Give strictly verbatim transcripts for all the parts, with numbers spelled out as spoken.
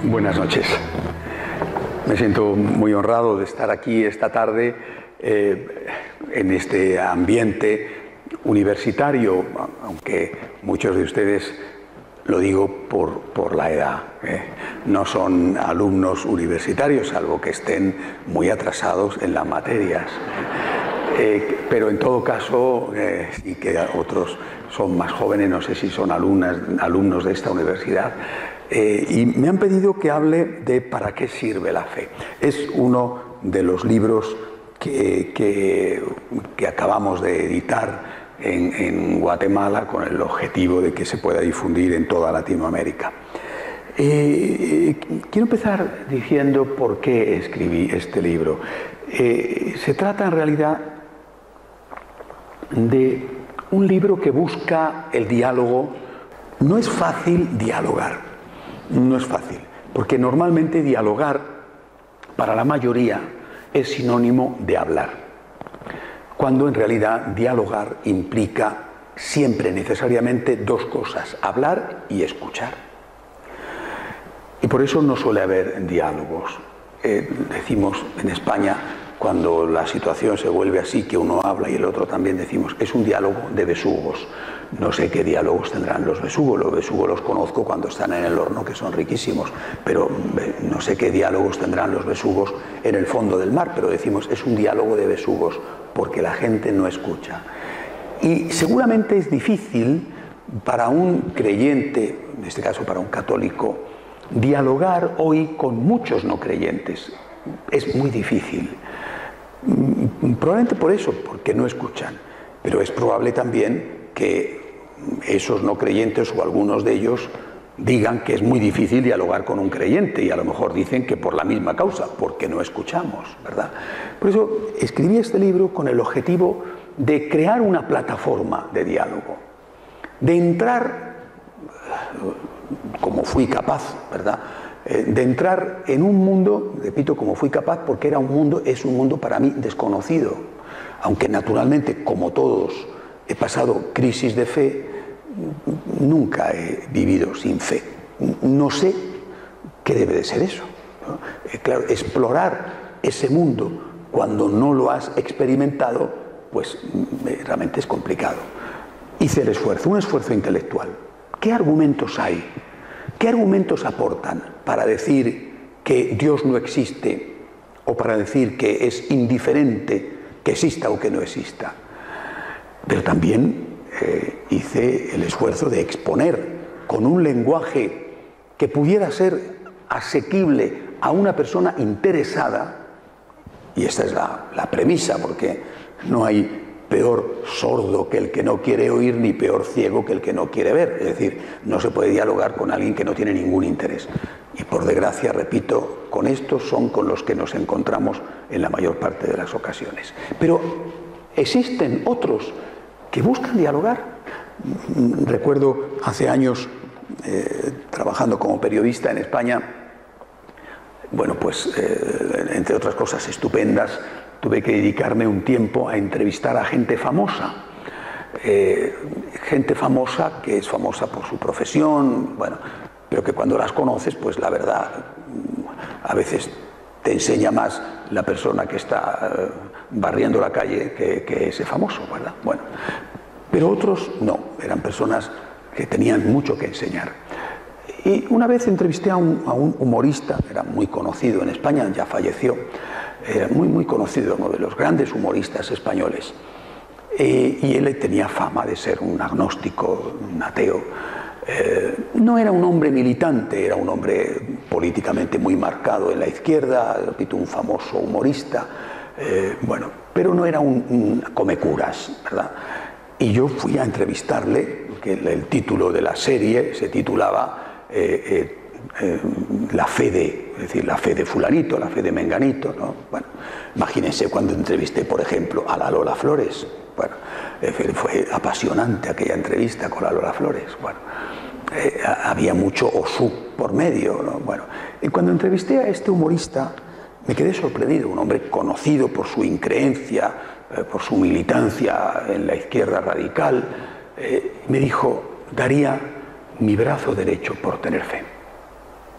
Buenas noches. Me siento muy honrado de estar aquí esta tarde eh, en este ambiente universitario, aunque muchos de ustedes, lo digo por, por la edad, ¿eh? no son alumnos universitarios, salvo que estén muy atrasados en las materias. Eh, pero en todo caso, eh, y que otros son más jóvenes, no sé si son alumnas, alumnos de esta universidad, eh, y me han pedido que hable de ¿para qué sirve la fe? Es uno de los libros que, que, que acabamos de editar en, en Guatemala con el objetivo de que se pueda difundir en toda Latinoamérica. Eh, quiero empezar diciendo por qué escribí este libro. Eh, se trata en realidad de un libro que busca el diálogo. No es fácil dialogar, no es fácil, porque normalmente dialogar para la mayoría es sinónimo de hablar, cuando en realidad dialogar implica siempre necesariamente dos cosas: hablar y escuchar. Y por eso no suele haber diálogos. Eh, decimos en España, cuando la situación se vuelve así, que uno habla y el otro también, decimos, es un diálogo de besugos. No sé qué diálogos tendrán los besugos, los besugos los conozco cuando están en el horno, que son riquísimos, pero no sé qué diálogos tendrán los besugos en el fondo del mar, pero decimos, es un diálogo de besugos, porque la gente no escucha. Y seguramente es difícil para un creyente, en este caso para un católico, dialogar hoy con muchos no creyentes. Es muy difícil. Probablemente por eso, porque no escuchan, pero es probable también que esos no creyentes o algunos de ellos digan que es muy difícil dialogar con un creyente, y a lo mejor dicen que por la misma causa, porque no escuchamos, ¿verdad? Por eso escribí este libro con el objetivo de crear una plataforma de diálogo, de entrar, como fui capaz, ¿verdad?, de entrar en un mundo, repito, como fui capaz, porque era un mundo, es un mundo para mí desconocido, aunque naturalmente, como todos, he pasado crisis de fe. Nunca he vivido sin fe. No sé qué debe de ser eso, ¿no? Eh, claro, explorar ese mundo cuando no lo has experimentado, pues realmente es complicado. Hice el esfuerzo, un esfuerzo intelectual. ¿Qué argumentos hay? ¿Qué argumentos aportan para decir que Dios no existe, o para decir que es indiferente que exista o que no exista? Pero también eh, hice el esfuerzo de exponer con un lenguaje que pudiera ser asequible a una persona interesada, y esta es la, la premisa, porque no hay peor sordo que el que no quiere oír, ni peor ciego que el que no quiere ver. Es decir, no se puede dialogar con alguien que no tiene ningún interés. Y por desgracia, repito, con estos son con los que nos encontramos en la mayor parte de las ocasiones. Pero existen otros que buscan dialogar. Recuerdo hace años, eh, trabajando como periodista en España, bueno, pues eh, entre otras cosas estupendas, tuve que dedicarme un tiempo a entrevistar a gente famosa. Eh, gente famosa que es famosa por su profesión, bueno, pero que cuando las conoces, pues la verdad, a veces te enseña más la persona que está eh, barriendo la calle que, que ese famoso, ¿verdad? Bueno, pero otros no, eran personas que tenían mucho que enseñar. Y una vez entrevisté a un, a un humorista, era muy conocido en España, ya falleció, era muy, muy conocido, uno de los grandes humoristas españoles. Eh, y él tenía fama de ser un agnóstico, un ateo. Eh, no era un hombre militante, era un hombre políticamente muy marcado en la izquierda, repito, un famoso humorista, eh, bueno, pero no era un, un comecuras, ¿verdad? Y yo fui a entrevistarle, que el, el título de la serie se titulaba eh, eh, eh, La fe de, es decir, la fe de fulanito, la fe de menganito, ¿no? Bueno, imagínense cuando entrevisté, por ejemplo, a la Lola Flores. Bueno, eh, fue apasionante aquella entrevista con la Lola Flores. Bueno, eh, había mucho osú por medio, ¿no? Bueno, y cuando entrevisté a este humorista, me quedé sorprendido, un hombre conocido por su increencia, eh, por su militancia en la izquierda radical. Eh, me dijo, daría mi brazo derecho por tener fe.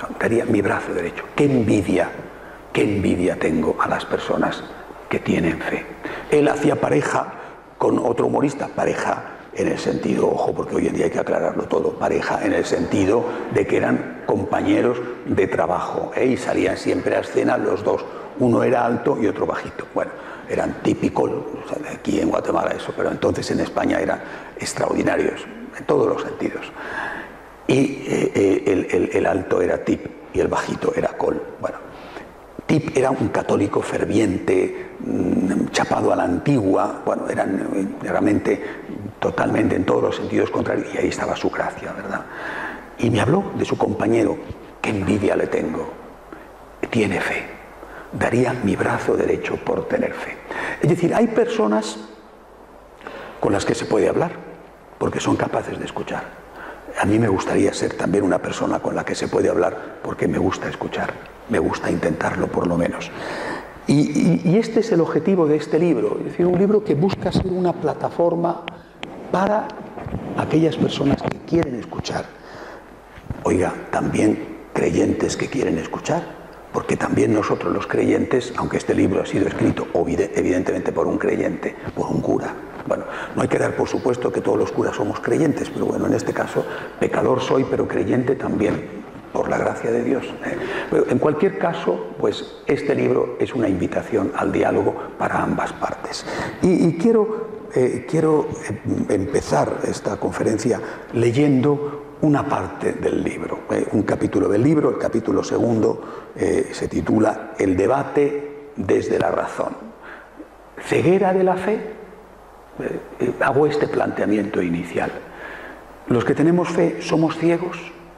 daría mi brazo derecho. Qué envidia, qué envidia tengo a las personas que tienen fe. Él hacía pareja con otro humorista, pareja en el sentido, ojo, porque hoy en día hay que aclararlo todo, pareja en el sentido de que eran compañeros de trabajo, ¿eh? Y salían siempre a escena los dos, uno era alto y otro bajito. Bueno, eran típicos, o sea, aquí en Guatemala eso, pero entonces en España eran extraordinarios, en todos los sentidos. Y eh, el, el, el alto era Tip y el bajito era Col. Bueno, Tip era un católico ferviente, mmm, chapado a la antigua, bueno, eran realmente totalmente en todos los sentidos contrarios, y ahí estaba su gracia, ¿verdad? Y me habló de su compañero, qué envidia le tengo, tiene fe, daría mi brazo derecho por tener fe. Es decir, hay personas con las que se puede hablar, porque son capaces de escuchar. A mí me gustaría ser también una persona con la que se puede hablar, porque me gusta escuchar, me gusta intentarlo por lo menos. Y, y, y este es el objetivo de este libro, es decir, un libro que busca ser una plataforma para aquellas personas que quieren escuchar. Oiga, también creyentes que quieren escuchar, porque también nosotros los creyentes, aunque este libro ha sido escrito evidentemente por un creyente, por un cura, bueno, no hay que dar por supuesto que todos los curas somos creyentes, pero bueno, en este caso, pecador soy, pero creyente también, por la gracia de Dios. ¿eh? Pero en cualquier caso, pues este libro es una invitación al diálogo para ambas partes. Y, y quiero, eh, quiero empezar esta conferencia leyendo una parte del libro, eh, un capítulo del libro. El capítulo segundo eh, se titula El debate desde la razón. ¿Ceguera de la fe? Eh, eh, hago este planteamiento inicial. Los que tenemos fe somos ciegos.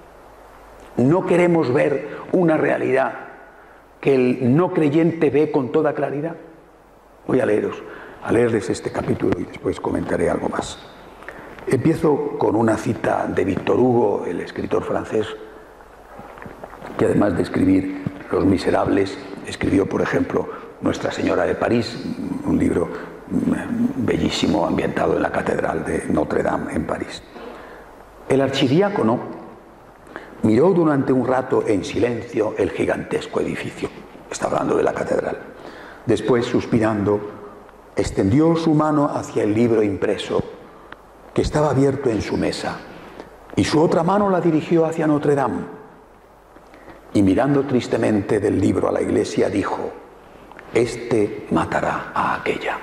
No queremos ver una realidad que el no creyente ve con toda claridad. Voy a leeros, a leerles este capítulo y después comentaré algo más. Empiezo con una cita de Víctor Hugo, el escritor francés, que además de escribir Los Miserables, escribió, por ejemplo, Nuestra Señora de París, un libro bellísimo ambientado en la Catedral de Notre Dame en París. El archidiácono miró durante un rato en silencio el gigantesco edificio. Está hablando de la catedral. Después, suspirando, extendió su mano hacia el libro impreso que estaba abierto en su mesa, y su otra mano la dirigió hacia Notre Dame. Y mirando tristemente del libro a la iglesia, dijo: este matará a aquella.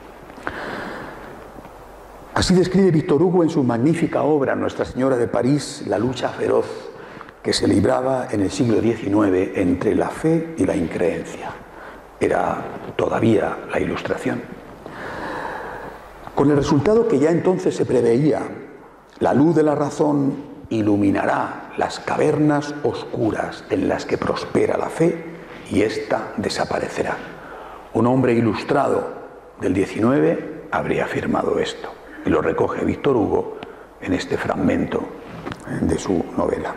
Así describe Víctor Hugo en su magnífica obra Nuestra Señora de París la lucha feroz que se libraba en el siglo diecinueve entre la fe y la increencia. Era todavía la Ilustración. Con el resultado que ya entonces se preveía: la luz de la razón iluminará las cavernas oscuras en las que prospera la fe y ésta desaparecerá. Un hombre ilustrado del diecinueve habría afirmado esto, y lo recoge Víctor Hugo en este fragmento de su novela.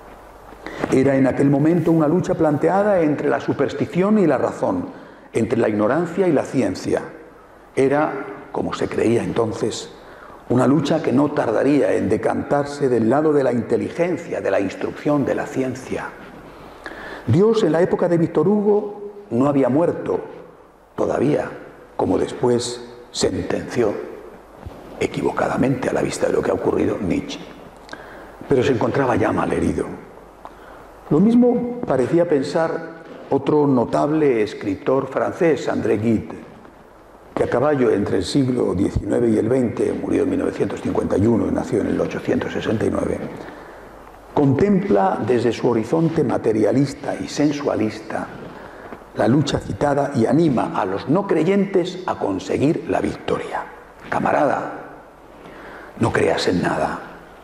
Era en aquel momento una lucha planteada entre la superstición y la razón, entre la ignorancia y la ciencia. Era, como se creía entonces, una lucha que no tardaría en decantarse del lado de la inteligencia, de la instrucción, de la ciencia. Dios, en la época de Víctor Hugo, no había muerto todavía, como después sentenció equivocadamente a la vista de lo que ha ocurrido Nietzsche. Pero se encontraba ya malherido. Lo mismo parecía pensar otro notable escritor francés, André Gide, que a caballo entre el siglo diecinueve y el veinte, murió en mil novecientos cincuenta y uno y nació en el ochocientos sesenta y nueve, contempla desde su horizonte materialista y sensualista la lucha citada y anima a los no creyentes a conseguir la victoria. Camarada, no creas en nada,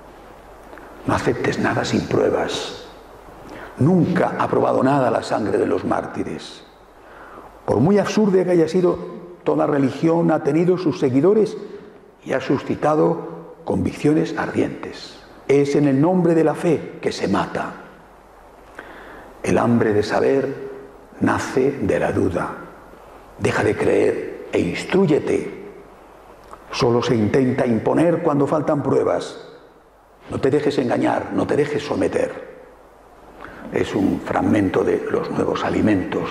no aceptes nada sin pruebas. Nunca ha probado nada la sangre de los mártires. Por muy absurda que haya sido, toda religión ha tenido sus seguidores y ha suscitado convicciones ardientes. Es en el nombre de la fe que se mata. El hambre de saber nace de la duda. Deja de creer e instrúyete. Solo se intenta imponer cuando faltan pruebas. No te dejes engañar, no te dejes someter. es un fragmento de Los nuevos alimentos.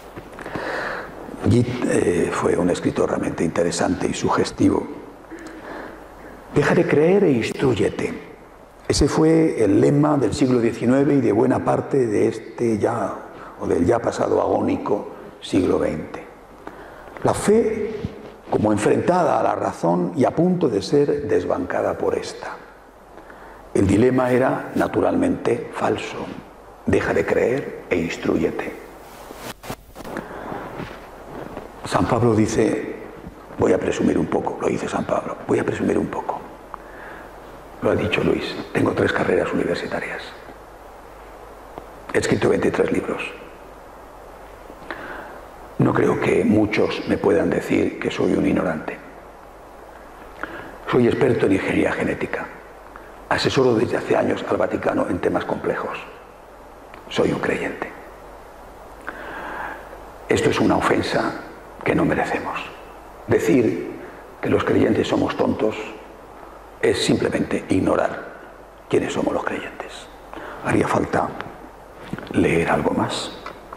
Gide eh, fue un escritor realmente interesante y sugestivo. Deja de creer e instrúyete. Ese fue el lema del siglo diecinueve y de buena parte de este ya, o del ya pasado agónico siglo veinte. La fe como enfrentada a la razón y a punto de ser desbancada por esta. El dilema era, naturalmente, falso. Deja de creer e instrúyete. San Pablo dice, voy a presumir un poco, lo dice San Pablo, voy a presumir un poco. Lo ha dicho Luis, tengo tres carreras universitarias. He escrito veintitrés libros. No creo que muchos me puedan decir que soy un ignorante. Soy experto en ingeniería genética. Asesoro desde hace años al Vaticano en temas complejos. Soy un creyente. Esto es una ofensa que no merecemos. Decir que los creyentes somos tontos es simplemente ignorar quiénes somos los creyentes. Haría falta leer algo más.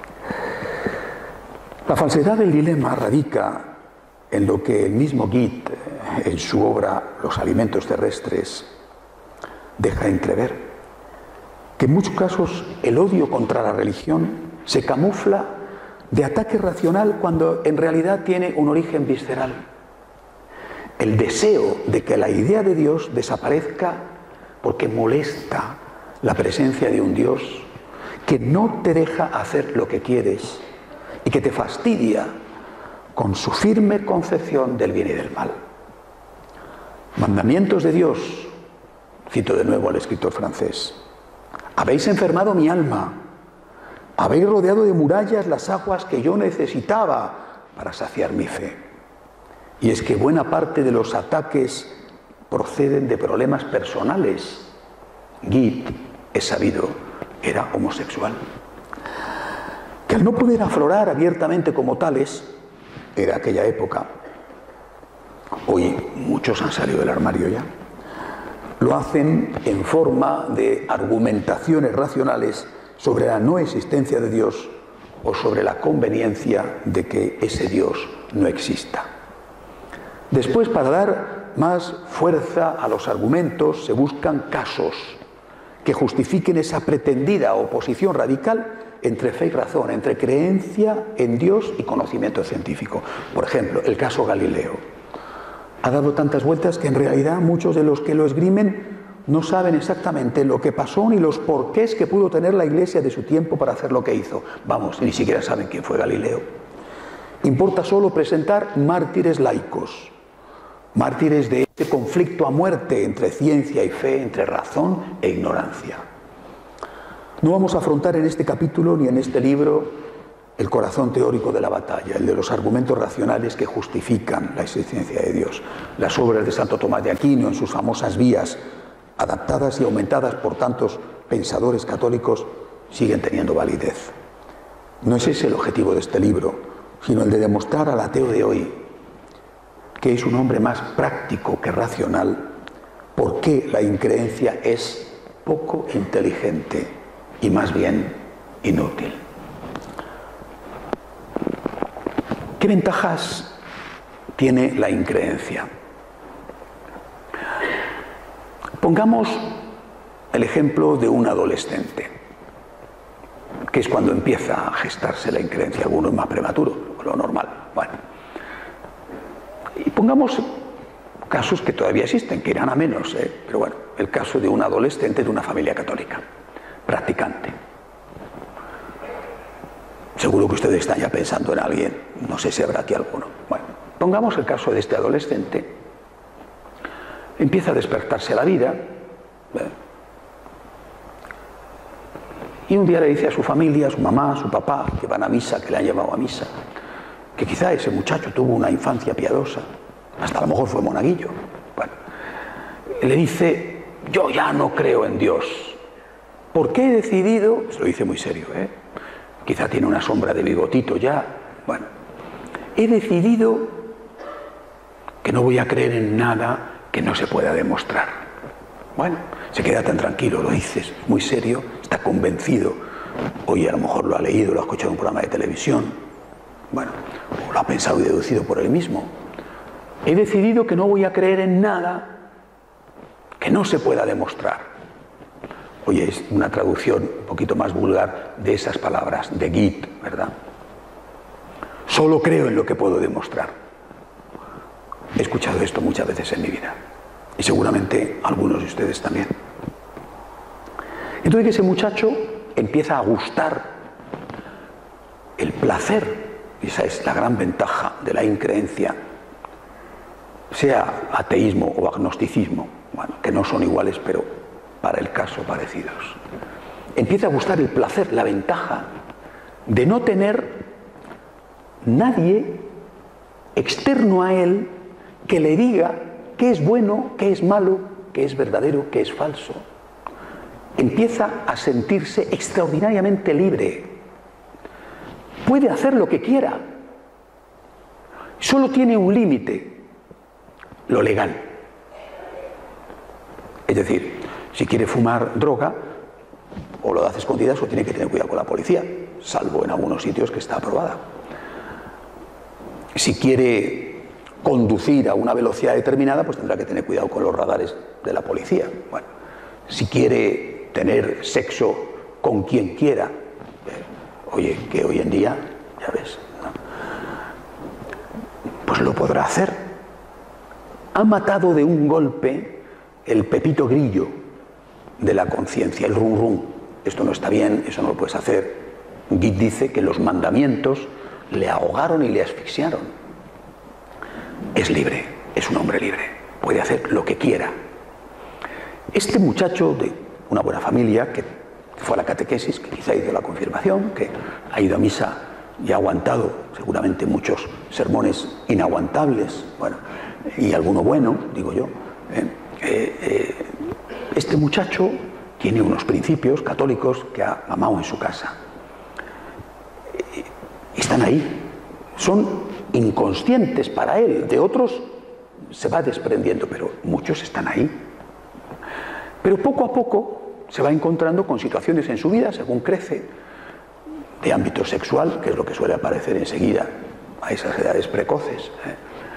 La falsedad del dilema radica en lo que el mismo Gide, en su obra Los alimentos terrestres, deja entrever, que en muchos casos el odio contra la religión se camufla de ataque racional cuando en realidad tiene un origen visceral. El deseo de que la idea de Dios desaparezca porque molesta la presencia de un Dios que no te deja hacer lo que quieres y que te fastidia con su firme concepción del bien y del mal. Mandamientos de Dios, cito de nuevo al escritor francés, habéis enfermado mi alma, habéis rodeado de murallas las aguas que yo necesitaba para saciar mi fe. Y es que buena parte de los ataques proceden de problemas personales. Gide, es sabido, era homosexual. Que al no poder aflorar abiertamente como tales, era aquella época, hoy muchos han salido del armario ya, lo hacen en forma de argumentaciones racionales sobre la no existencia de Dios o sobre la conveniencia de que ese Dios no exista. Después, para dar más fuerza a los argumentos, se buscan casos que justifiquen esa pretendida oposición radical entre fe y razón, entre creencia en Dios y conocimiento científico. Por ejemplo, el caso Galileo. Ha dado tantas vueltas que en realidad muchos de los que lo esgrimen no saben exactamente lo que pasó ni los porqués que pudo tener la Iglesia de su tiempo para hacer lo que hizo. Vamos, ni siquiera saben quién fue Galileo. Importa solo presentar mártires laicos, mártires de este conflicto a muerte entre ciencia y fe, entre razón e ignorancia. No vamos a afrontar en este capítulo ni en este libro el corazón teórico de la batalla, el de los argumentos racionales que justifican la existencia de Dios. Las obras de Santo Tomás de Aquino en sus famosas vías, adaptadas y aumentadas por tantos pensadores católicos, siguen teniendo validez. No es ese el objetivo de este libro, sino el de demostrar al ateo de hoy que es un hombre más práctico que racional, porque la increencia es poco inteligente y más bien inútil. ¿Qué ventajas tiene la increencia? Pongamos el ejemplo de un adolescente, que es cuando empieza a gestarse la increencia. Algunos más prematuro, lo normal. Bueno, y pongamos casos que todavía existen, que irán a menos, ¿eh? Pero bueno, el caso de un adolescente de una familia católica, practicante. Seguro que ustedes están ya pensando en alguien, no sé si habrá aquí alguno. Bueno, pongamos el caso de este adolescente, empieza a despertarse a la vida, ¿eh? Y un día le dice a su familia, a su mamá, a su papá, que van a misa, que le han llevado a misa, que quizá ese muchacho tuvo una infancia piadosa, hasta a lo mejor fue monaguillo. Bueno, le dice, yo ya no creo en Dios, porque he decidido, se lo dice muy serio, ¿eh? Quizá tiene una sombra de bigotito ya, bueno, he decidido que no voy a creer en nada que no se pueda demostrar. Bueno, se queda tan tranquilo, lo dices, muy serio, está convencido Hoy a lo mejor lo ha leído, lo ha escuchado en un programa de televisión, bueno, o lo ha pensado y deducido por él mismo. He decidido que no voy a creer en nada que no se pueda demostrar. Oye, es una traducción un poquito más vulgar de esas palabras, de Git, ¿verdad? Solo creo en lo que puedo demostrar. He escuchado esto muchas veces en mi vida. Y seguramente algunos de ustedes también. Entonces ese muchacho empieza a gustar el placer. Y esa es la gran ventaja de la increencia, sea ateísmo o agnosticismo, bueno, que no son iguales, pero para el caso parecidos. Empieza a gustar el placer, la ventaja de no tener nadie externo a él que le diga qué es bueno, qué es malo, qué es verdadero, qué es falso. Empieza a sentirse extraordinariamente libre. Puede hacer lo que quiera. Solo tiene un límite, lo legal. Es decir, si quiere fumar droga, o lo hace escondidas o tiene que tener cuidado con la policía, salvo en algunos sitios que está aprobada. Si quiere conducir a una velocidad determinada, pues tendrá que tener cuidado con los radares de la policía. Bueno, si quiere tener sexo con quien quiera, eh, oye, que hoy en día, ya ves, ¿no? Pues lo podrá hacer. Ha matado de un golpe el pepito grillo de la conciencia, el rum rum. Esto no está bien, eso no lo puedes hacer. Git dice que los mandamientos le ahogaron y le asfixiaron. Es libre, es un hombre libre, puede hacer lo que quiera. Este muchacho de una buena familia, que fue a la catequesis, que quizá hizo la confirmación, que ha ido a misa y ha aguantado seguramente muchos sermones inaguantables, bueno, y alguno bueno, digo yo, ¿eh? Eh, eh, este muchacho tiene unos principios católicos que ha mamado en su casa. Eh, están ahí, son inconscientes para él, de otros se va desprendiendo, pero muchos están ahí. Pero poco a poco se va encontrando con situaciones en su vida, según crece, de ámbito sexual, que es lo que suele aparecer enseguida a esas edades precoces, ¿eh?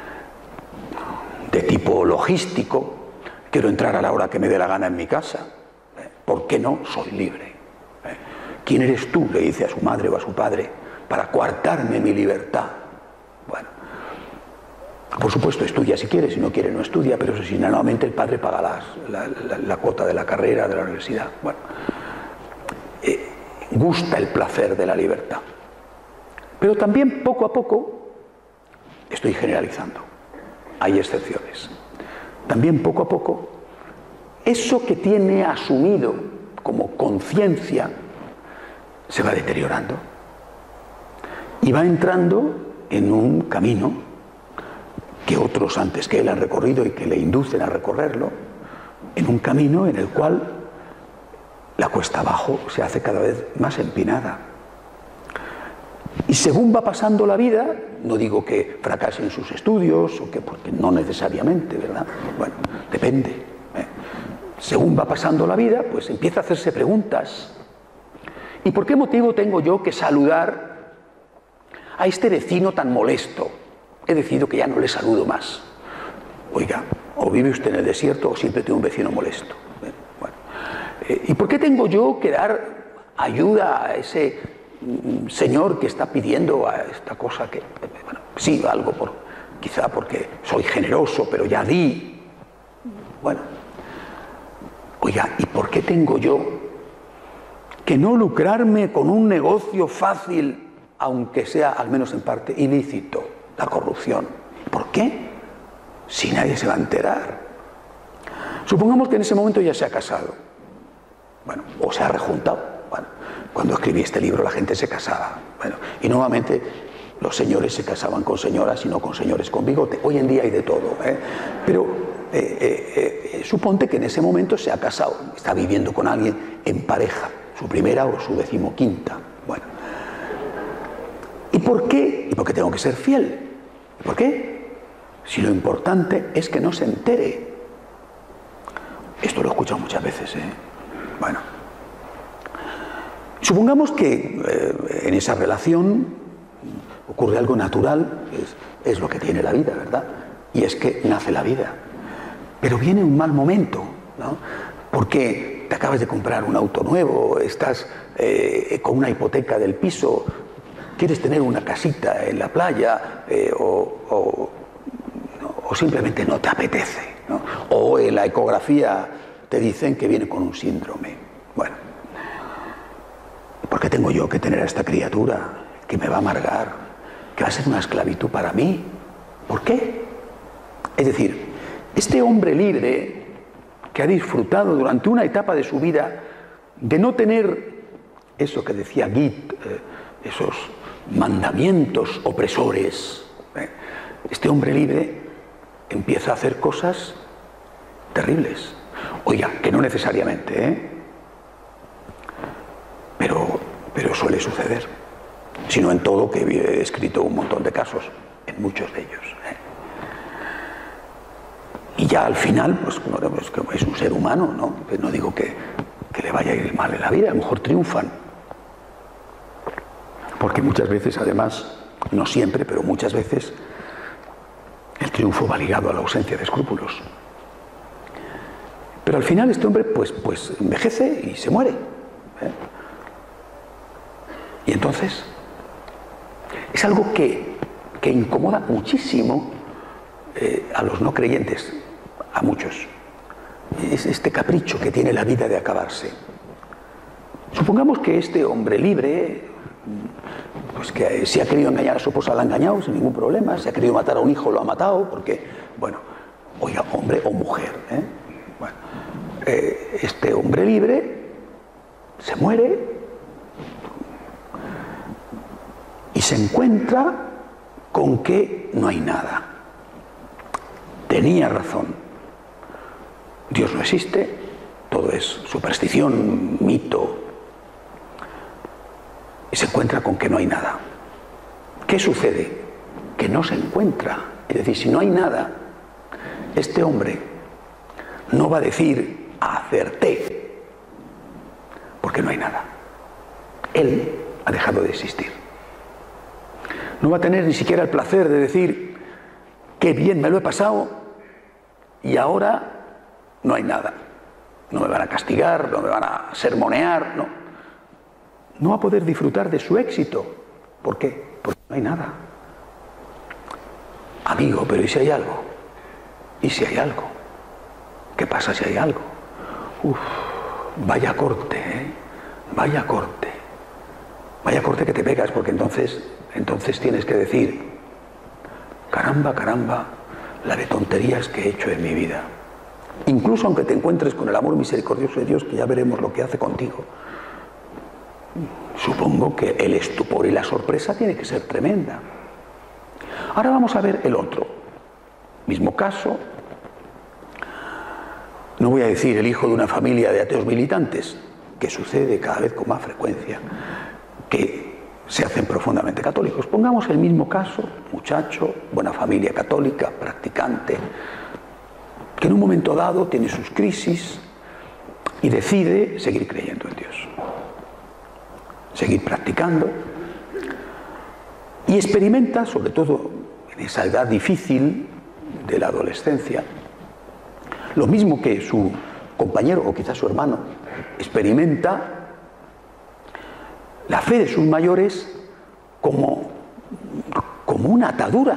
De tipo logístico, quiero entrar a la hora que me dé la gana en mi casa, ¿eh? ¿Por qué no? Soy libre. ¿eh? ¿Quién eres tú?, le dice a su madre o a su padre, para coartarme mi libertad. Bueno, por supuesto estudia si quiere, si no quiere no estudia, pero eso sí, normalmente el padre paga las, la, la, la cuota de la carrera, de la universidad. Bueno, eh, gusta el placer de la libertad. Pero también poco a poco, estoy generalizando, hay excepciones, también poco a poco, eso que tiene asumido como conciencia se va deteriorando y va entrando en un camino que otros antes que él han recorrido y que le inducen a recorrerlo, en un camino en el cual la cuesta abajo se hace cada vez más empinada. Y según va pasando la vida, no digo que fracase en sus estudios, o que, porque no necesariamente, ¿verdad? Bueno, depende. ¿eh? Según va pasando la vida, pues empieza a hacerse preguntas. ¿Y por qué motivo tengo yo que saludar a este vecino tan molesto? He decidido que ya no le saludo más. Oiga, o vive usted en el desierto o siempre tiene un vecino molesto. Bueno, eh, ¿y por qué tengo yo que dar ayuda a ese mm, señor que está pidiendo a esta cosa que, bueno, sí, algo por, quizá porque soy generoso, pero ya di? Bueno, oiga, ¿y por qué tengo yo que no lucrarme con un negocio fácil, aunque sea al menos en parte ilícito? La corrupción. ¿Por qué? Si nadie se va a enterar. Supongamos que en ese momento ya se ha casado. Bueno, o se ha rejuntado. Bueno, cuando escribí este libro la gente se casaba. Bueno, y nuevamente los señores se casaban con señoras y no con señores con bigote. Hoy en día hay de todo. ¿eh? Pero eh, eh, eh, suponte que en ese momento se ha casado. Está viviendo con alguien en pareja. Su primera o su decimoquinta. Bueno. ¿Y por qué? ¿Y por qué tengo que ser fiel? ¿Por qué? Si lo importante es que no se entere. Esto lo he escuchado muchas veces, ¿eh? Bueno. Supongamos que eh, en esa relación ocurre algo natural, es, es lo que tiene la vida, ¿verdad? Y es que nace la vida. Pero viene un mal momento, ¿no? Porque te acabas de comprar un auto nuevo, estás eh, con una hipoteca del piso, quieres tener una casita en la playa eh, o, o, o simplemente no te apetece, ¿no? O en la ecografía te dicen que viene con un síndrome. Bueno, ¿por qué tengo yo que tener a esta criatura que me va a amargar, que va a ser una esclavitud para mí? ¿Por qué? Es decir, este hombre libre que ha disfrutado durante una etapa de su vida de no tener eso que decía Git, eh, esos mandamientos opresores, eh, este hombre libre empieza a hacer cosas terribles. Oiga, que no necesariamente, ¿eh? Pero, pero suele suceder. Si no en todo, que he escrito un montón de casos, en muchos de ellos. ¿eh? Y ya al final, pues, pues como es un ser humano, ¿no? Pues no digo que, que le vaya a ir mal en la vida, a lo mejor triunfan. Porque muchas veces, además, no siempre, pero muchas veces, el triunfo va ligado a la ausencia de escrúpulos. Pero al final este hombre pues, pues envejece y se muere. ¿eh? Y entonces, es algo que, que incomoda muchísimo eh, a los no creyentes, a muchos. Es este capricho que tiene la vida de acabarse. Supongamos que este hombre libre, pues que si ha querido engañar a su esposa, la ha engañado sin ningún problema, si ha querido matar a un hijo, lo ha matado, porque, bueno, oiga, hombre o mujer, ¿eh? Bueno, eh, este hombre libre se muere y se encuentra con que no hay nada. Tenía razón. Dios no existe, todo es superstición, mito. Y se encuentra con que no hay nada. ¿Qué sucede? Que no se encuentra. Es decir, si no hay nada, este hombre no va a decir acerté, porque no hay nada. Él ha dejado de existir. No va a tener ni siquiera el placer de decir qué bien me lo he pasado y ahora no hay nada. No me van a castigar, no me van a sermonear, no. No va a poder disfrutar de su éxito. ¿Por qué? Porque no hay nada. Amigo, pero ¿y si hay algo? ¿Y si hay algo? ¿Qué pasa si hay algo? Uf, vaya corte, ¿eh? Vaya corte. Vaya corte que te pegas, porque entonces, entonces tienes que decir, caramba, caramba, la de tonterías que he hecho en mi vida. Incluso aunque te encuentres con el amor misericordioso de Dios, que ya veremos lo que hace contigo. Supongo que el estupor y la sorpresa tiene que ser tremenda. Ahora vamos a ver el otro. Mismo caso. No voy a decir el hijo de una familia de ateos militantes, que sucede cada vez con más frecuencia, que se hacen profundamente católicos. Pongamos el mismo caso, muchacho, buena familia católica, practicante, que en un momento dado tiene sus crisis y decide seguir creyendo en Dios. Seguir practicando y experimenta, sobre todo en esa edad difícil de la adolescencia, lo mismo que su compañero o quizás su hermano, experimenta la fe de sus mayores como, como una atadura.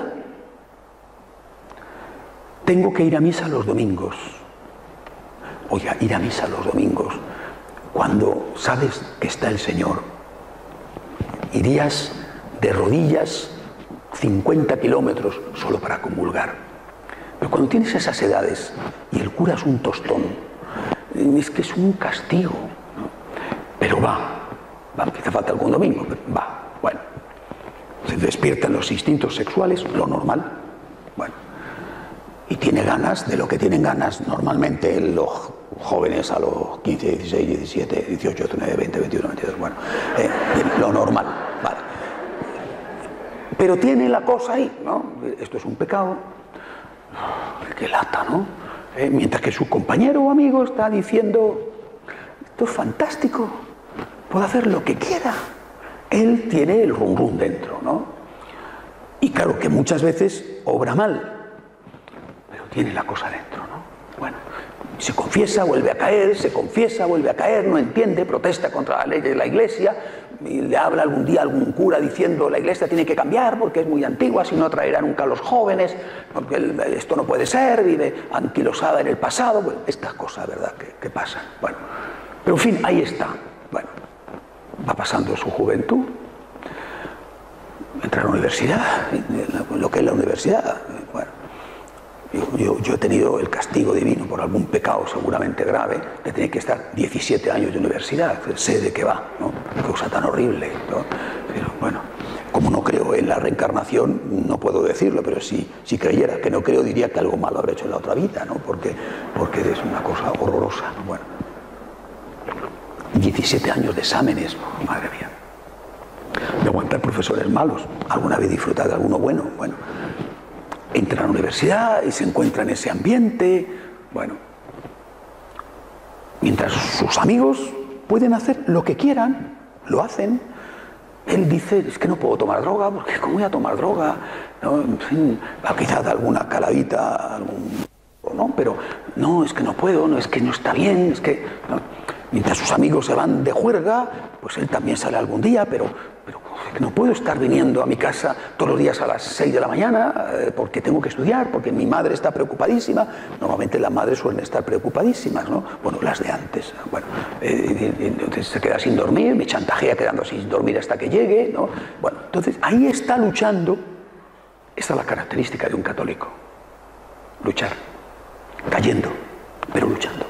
Tengo que ir a misa los domingos. Oiga, ir a misa los domingos, cuando sabes que está el Señor. Irías de rodillas cincuenta kilómetros solo para comulgar. Pero cuando tienes esas edades y el cura es un tostón, es que es un castigo, ¿no? Pero va, va, quizá falta algún domingo, pero va, bueno. Se despiertan los instintos sexuales, lo normal, bueno. Y tiene ganas de lo que tienen ganas normalmente los jóvenes a los quince, dieciséis, diecisiete, dieciocho, diecinueve, veinte, veintiuno, veintidós, bueno, eh, lo normal, vale. Pero tiene la cosa ahí, ¿no? Esto es un pecado, qué lata, ¿no? Eh, mientras que su compañero o amigo está diciendo, esto es fantástico, puede hacer lo que quiera. Él tiene el rum rum dentro, ¿no? Y claro que muchas veces obra mal, pero tiene la cosa dentro, ¿no? Bueno, se confiesa, vuelve a caer, se confiesa, vuelve a caer, no entiende, protesta contra la ley de la Iglesia, y le habla algún día a algún cura diciendo la Iglesia tiene que cambiar porque es muy antigua, si no atraerá nunca a los jóvenes, porque esto no puede ser, vive anquilosada en el pasado, bueno, estas cosas, ¿verdad?, que, que pasan. Bueno, pero en fin, ahí está. Bueno, va pasando su juventud, entra a la universidad, lo que es la universidad. Bueno, yo, yo, yo he tenido el castigo divino por algún pecado seguramente grave de tener que estar diecisiete años de universidad, sé de qué va, ¿no? Qué cosa tan horrible, ¿no? Pero bueno, como no creo en la reencarnación, no puedo decirlo, pero si, si creyera que no creo, diría que algo malo habré hecho en la otra vida, ¿no? Porque, porque es una cosa horrorosa, ¿no? Bueno, diecisiete años de exámenes, madre mía. De aguantar profesores malos, alguna vez disfrutar de alguno bueno, bueno. Entra a la universidad y se encuentra en ese ambiente, bueno. Mientras sus amigos pueden hacer lo que quieran, lo hacen. Él dice, es que no puedo tomar droga, porque ¿cómo voy a tomar droga? ¿No? En fin, quizás alguna caladita, algún... ¿no? Pero no, es que no puedo, no, es que no está bien, es que... ¿no? Mientras sus amigos se van de juerga, pues él también sale algún día, pero, pero no puedo estar viniendo a mi casa todos los días a las seis de la mañana eh, porque tengo que estudiar, porque mi madre está preocupadísima. Normalmente las madres suelen estar preocupadísimas, ¿no? Bueno, las de antes. Bueno, eh, entonces se queda sin dormir, me chantajea quedando sin dormir hasta que llegue, ¿no? Bueno, entonces ahí está luchando. Esta es la característica de un católico. Luchar, cayendo, pero luchando.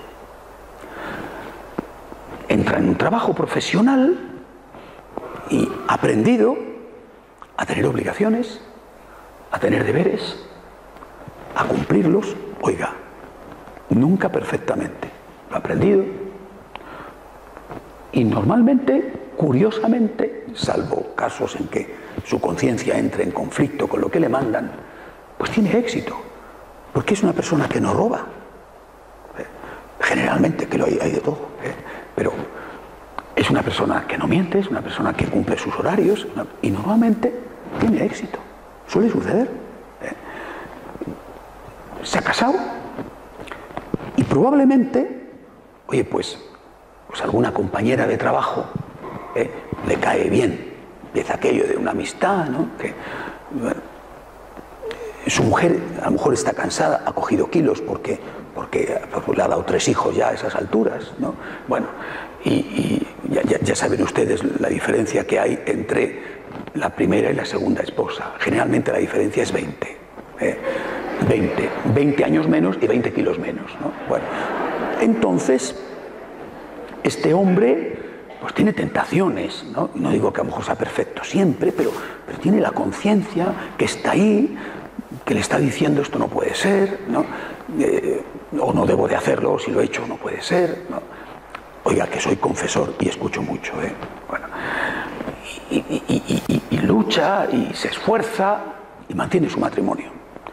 Entra en un trabajo profesional y ha aprendido a tener obligaciones, a tener deberes, a cumplirlos. Oiga, nunca perfectamente. Lo ha aprendido y normalmente, curiosamente, salvo casos en que su conciencia entre en conflicto con lo que le mandan, pues tiene éxito, porque es una persona que no roba. Generalmente, que lo hay, hay de todo, ¿eh? Pero es una persona que no miente, es una persona que cumple sus horarios y normalmente tiene éxito. Suele suceder. ¿eh? Se ha casado y probablemente, oye, pues, pues alguna compañera de trabajo ¿eh? le cae bien. Empieza aquello de una amistad, ¿no? Que, bueno, su mujer a lo mejor está cansada, ha cogido kilos porque, porque le ha dado tres hijos ya a esas alturas, ¿no? Bueno, y, y ya, ya, ya saben ustedes la diferencia que hay entre la primera y la segunda esposa. Generalmente la diferencia es veinte. ¿eh? veinte. veinte años menos y veinte kilos menos, ¿no? Bueno, entonces, este hombre pues tiene tentaciones, ¿no? No digo que a lo mejor sea perfecto siempre, pero, pero tiene la conciencia que está ahí, que le está diciendo esto no puede ser, ¿no? Eh, o no debo de hacerlo, si lo he hecho no puede ser, ¿no? Oiga, que soy confesor y escucho mucho, ¿eh? Bueno, y, y, y, y, y lucha y se esfuerza y mantiene su matrimonio.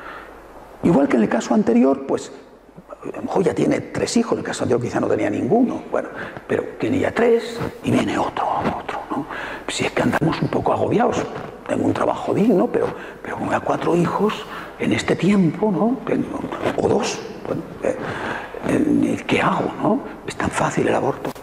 Igual que en el caso anterior, pues a lo mejor ya tiene tres hijos, en el caso anterior quizá no tenía ninguno, bueno, pero tiene ya tres y viene otro, otro, ¿no? Si es que andamos un poco agobiados. Tengo un trabajo digno, pero, pero como a cuatro hijos en este tiempo, ¿no? O dos, bueno, eh, eh, ¿qué hago, no? Es tan fácil el aborto.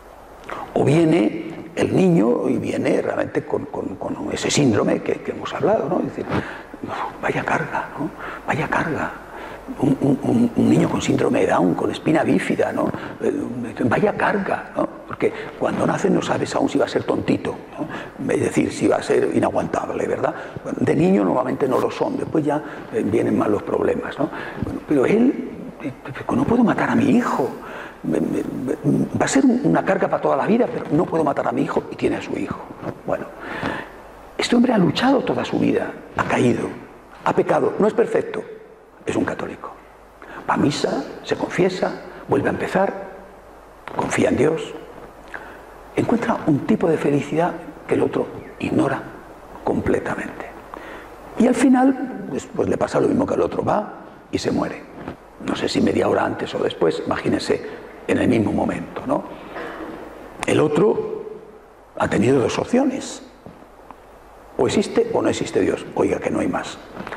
O viene el niño y viene realmente con, con, con ese síndrome que, que hemos hablado, ¿no? Es decir, vaya carga, ¿no? Vaya carga. Un, un, un niño con síndrome de Down, con espina bífida, ¿no? Vaya carga, ¿no? Porque cuando nace no sabes aún si va a ser tontito, ¿no? Es decir, si va a ser inaguantable, ¿verdad? Bueno, de niño normalmente no lo son, después ya vienen más los problemas, ¿no? Bueno, pero él, no puedo matar a mi hijo, va a ser una carga para toda la vida, pero no puedo matar a mi hijo y tiene a su hijo, ¿no? Bueno, este hombre ha luchado toda su vida, ha caído, ha pecado, no es perfecto. Es un católico. Va a misa, se confiesa, vuelve a empezar, confía en Dios, encuentra un tipo de felicidad que el otro ignora completamente. Y al final, pues, pues le pasa lo mismo que al otro, va y se muere. No sé si media hora antes o después, imagínense, en el mismo momento, ¿no? El otro Ha tenido dos opciones. O existe o no existe Dios. Oiga, que no hay más.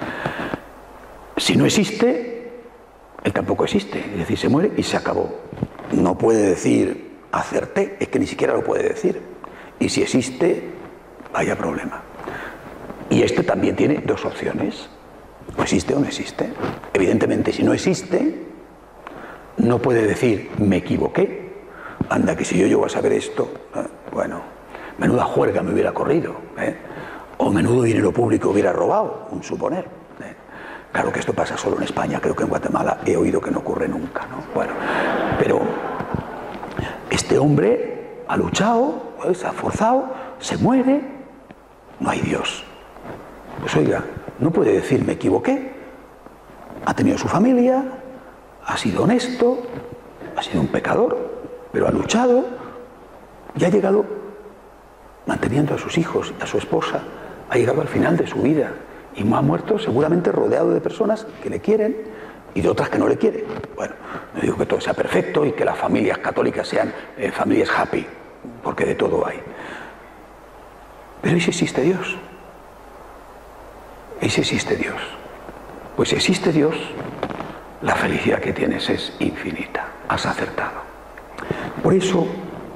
Si no existe, Él tampoco existe. Es decir, se muere y se acabó. No puede decir acerté, es que ni siquiera lo puede decir. Y si existe, vaya problema. Y este también tiene dos opciones. O existe o no existe. Evidentemente, si no existe, no puede decir me equivoqué. Anda, que si yo llego a saber esto, eh, bueno, menuda juerga me hubiera corrido, ¿eh? O menudo dinero público hubiera robado, un suponer. ¿eh? Claro que esto pasa solo en España, creo que en Guatemala he oído que no ocurre nunca, ¿no? Bueno, pero este hombre ha luchado, ¿eh? Se ha forzado, se muere, no hay Dios. Pues oiga, no puede decir me equivoqué. Ha tenido su familia, ha sido honesto, ha sido un pecador, pero ha luchado y ha llegado manteniendo a sus hijos y a su esposa, ha llegado al final de su vida y ha muerto seguramente rodeado de personas que le quieren y de otras que no le quieren. Bueno, no digo que todo sea perfecto y que las familias católicas sean eh, familias happy, porque de todo hay. Pero ¿y si existe Dios? ¿Y si existe Dios? Pues si existe Dios, la felicidad que tienes es infinita. Has acertado. Por eso,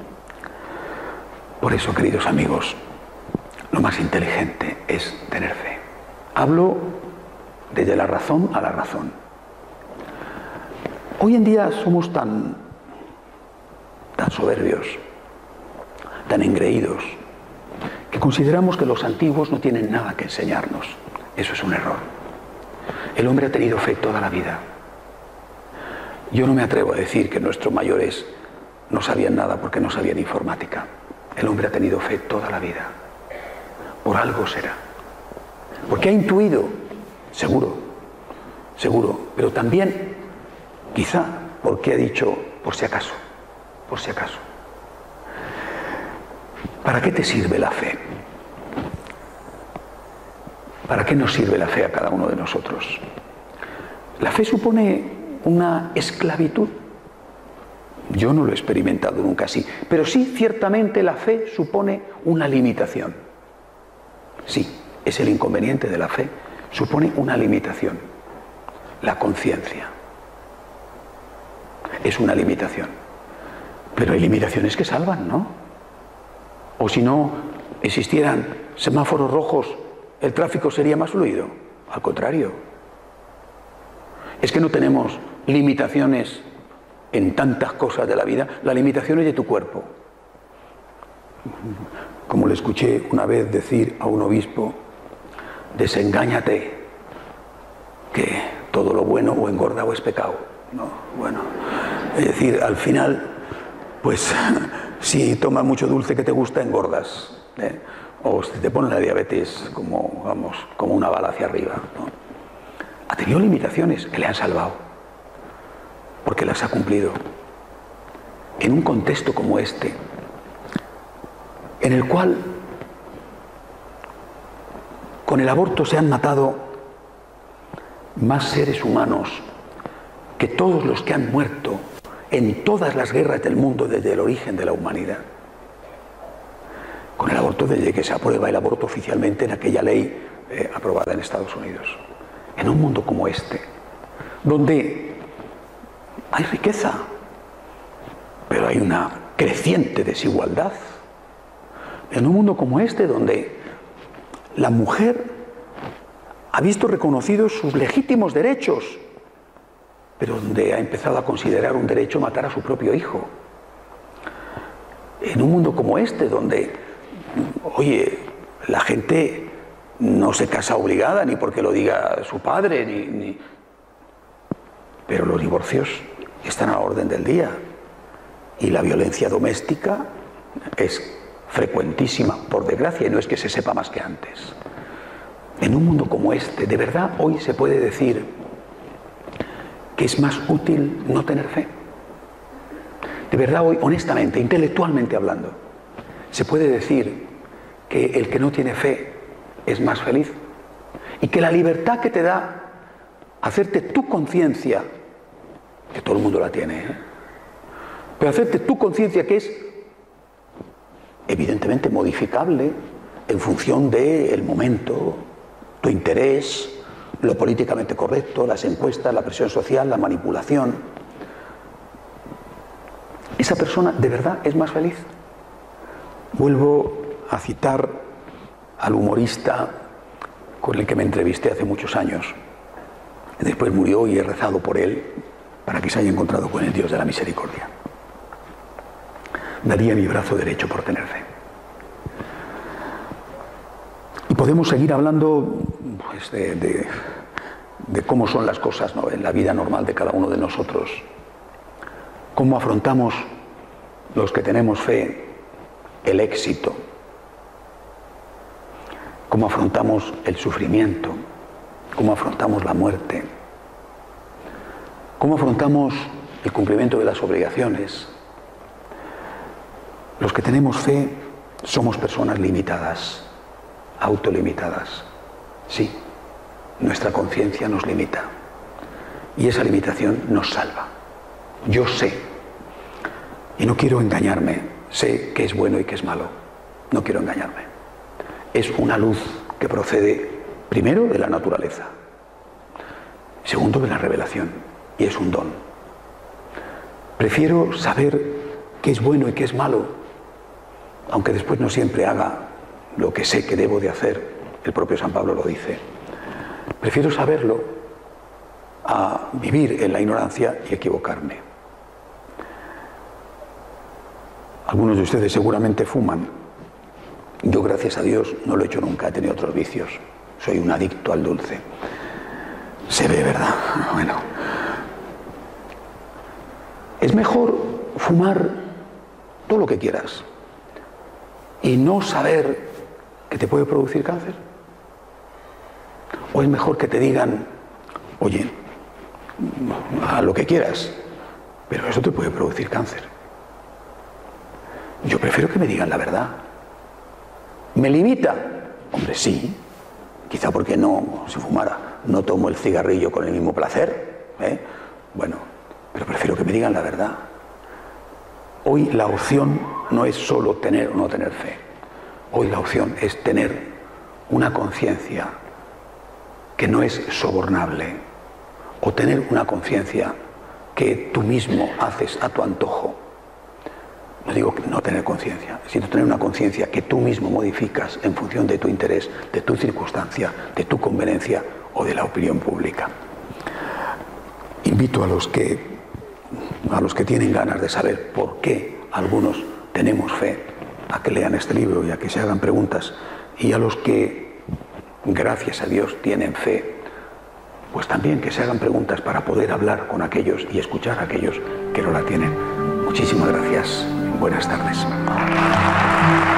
por eso, queridos amigos, lo más inteligente es tener fe. Hablo desde la razón a la razón. Hoy en día somos tan, tan soberbios, tan engreídos, que consideramos que los antiguos no tienen nada que enseñarnos. Eso es un error. El hombre ha tenido fe toda la vida. Yo no me atrevo a decir que nuestros mayores no sabían nada porque no sabían informática. El hombre ha tenido fe toda la vida. Por algo será. Porque ha intuido, seguro, seguro, pero también, quizá, porque ha dicho, por si acaso, por si acaso. ¿Para qué te sirve la fe? ¿Para qué nos sirve la fe a cada uno de nosotros? La fe supone una esclavitud. Yo no lo he experimentado nunca así, pero sí, ciertamente la fe supone una limitación. Sí, es el inconveniente de la fe, supone una limitación. La conciencia es una limitación. Pero hay limitaciones que salvan, ¿no? O si no existieran semáforos rojos, ¿el tráfico sería más fluido? Al contrario. Es que no tenemos limitaciones en tantas cosas de la vida, la limitación es de tu cuerpo. Como le escuché una vez decir a un obispo, desengáñate, que todo lo bueno o engorda o es pecado. No, bueno, es decir, al final, pues si tomas mucho dulce que te gusta, engordas, ¿eh? O si te ponen la diabetes como, vamos, como una bala hacia arriba, ¿no? Ha tenido limitaciones que le han salvado, porque las ha cumplido. En un contexto como este, en el cual con el aborto se han matado más seres humanos que todos los que han muerto en todas las guerras del mundo desde el origen de la humanidad. Con el aborto, desde que se aprueba el aborto oficialmente en aquella ley eh, aprobada en Estados Unidos. En un mundo como este, donde hay riqueza, pero hay una creciente desigualdad. En un mundo como este, donde la mujer ha visto reconocidos sus legítimos derechos, pero donde ha empezado a considerar un derecho matar a su propio hijo. En un mundo como este, donde, oye, la gente no se casa obligada ni porque lo diga su padre, ni, ni... pero los divorcios están a la orden del día y la violencia doméstica es frecuentísima, por desgracia, y no es que se sepa más que antes. En un mundo como este, ¿de verdad hoy se puede decir que es más útil no tener fe? De verdad hoy, honestamente, intelectualmente hablando, ¿se puede decir que el que no tiene fe es más feliz? Y que la libertad que te da hacerte tu conciencia, que todo el mundo la tiene, ¿eh? Pero hacerte tu conciencia, que es evidentemente modificable en función del momento, tu interés, lo políticamente correcto, las encuestas, la presión social, la manipulación. ¿Esa persona de verdad es más feliz? Vuelvo a citar al humorista con el que me entrevisté hace muchos años. Después murió y he rezado por él para que se haya encontrado con el Dios de la misericordia. Daría mi brazo derecho por tener fe. Y podemos seguir hablando pues, de, de, de cómo son las cosas, ¿no?, en la vida normal de cada uno de nosotros. Cómo afrontamos los que tenemos fe el éxito. Cómo afrontamos el sufrimiento. Cómo afrontamos la muerte. Cómo afrontamos el cumplimiento de las obligaciones. Los que tenemos fe somos personas limitadas, autolimitadas. Sí, nuestra conciencia nos limita y esa limitación nos salva. Yo sé, y no quiero engañarme, sé qué es bueno y qué es malo, no quiero engañarme. Es una luz que procede primero de la naturaleza, segundo de la revelación, y es un don. Prefiero saber qué es bueno y qué es malo, aunque después no siempre haga lo que sé que debo de hacer, el propio San Pablo lo dice. Prefiero saberlo a vivir en la ignorancia y equivocarme. Algunos de ustedes seguramente fuman. Yo, gracias a Dios, no lo he hecho nunca, he tenido otros vicios. Soy un adicto al dulce. Se ve, ¿verdad? Bueno. Es mejor fumar todo lo que quieras y no saber que te puede producir cáncer. ¿O es mejor que te digan, oye, a lo que quieras, pero eso te puede producir cáncer? Yo prefiero que me digan la verdad. ¿Me limita? Hombre, sí. Quizá porque no, si fumara, no tomo el cigarrillo con el mismo placer, ¿eh? Bueno, pero prefiero que me digan la verdad. Hoy la opción no es solo tener o no tener fe. Hoy la opción es tener una conciencia que no es sobornable, o tener una conciencia que tú mismo haces a tu antojo. No digo que no tener conciencia, sino tener una conciencia que tú mismo modificas en función de tu interés, de tu circunstancia, de tu conveniencia o de la opinión pública. Invito a los que, a los que tienen ganas de saber por qué algunos tenemos fe, a que lean este libro y a que se hagan preguntas, y a los que, gracias a Dios, tienen fe, pues también que se hagan preguntas para poder hablar con aquellos y escuchar a aquellos que no la tienen. Muchísimas gracias. Buenas tardes.